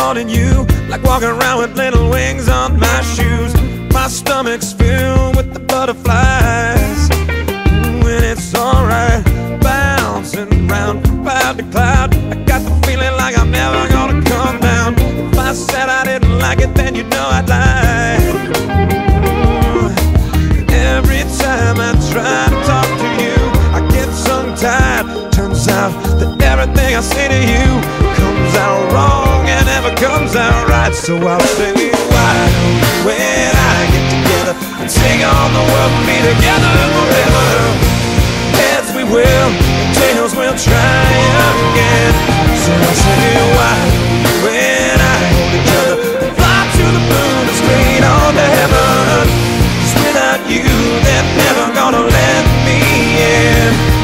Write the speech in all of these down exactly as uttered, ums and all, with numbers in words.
wanting you, like walking around with little wings on my shoes. My stomach's filled with the butterflies. Ooh, and it's alright, bouncing round from cloud to cloud. I got the feeling like I'm never gonna come down. If I said I didn't like it, then you know I'd lie. Ooh, every time I try to talk to you, I get tongue-tied. Turns out that everything I say to you comes out wrong and never comes out right. So I'll say, why don't we and I get together and sing on the world and be together forever? Heads we will, and tails we'll try again. So I'll say, why don't we and I hold each other and fly to the moon and straight on to heaven? 'Cause without you, they're never gonna let me in.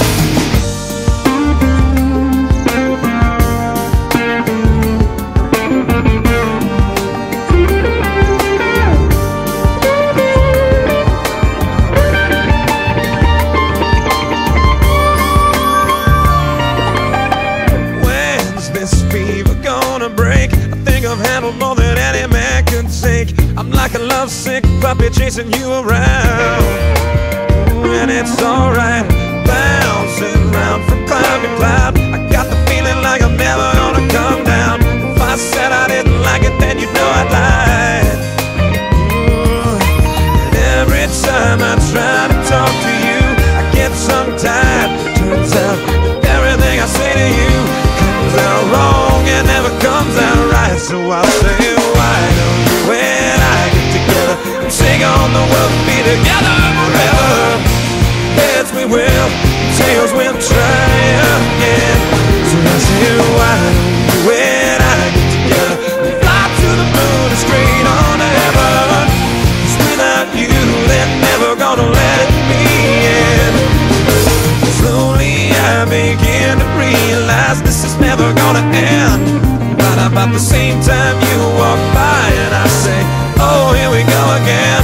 Handled more than any man can take. I'm like a lovesick puppy chasing you around. Ooh, and it's alright, bouncing round from cloud to cloud. I got the feeling like I'm never gonna come down. If I said I didn't like it, then you know I'd lie. Ooh, and every time I try to talk to you, I get tongue-tied. Turns out that everything I say to you comes out wrong and never comes out right. So I'll say, why don't you and I get together and sing on the world and be together forever? Heads we will, tails we'll try again. So I say, why don't you and I get together and fly to the moon and straight on to heaven? 'Cause without you, they're never gonna let me in. Slowly I begin to realize this is never gonna end. About the same time you walk by and I say, oh, here we go again.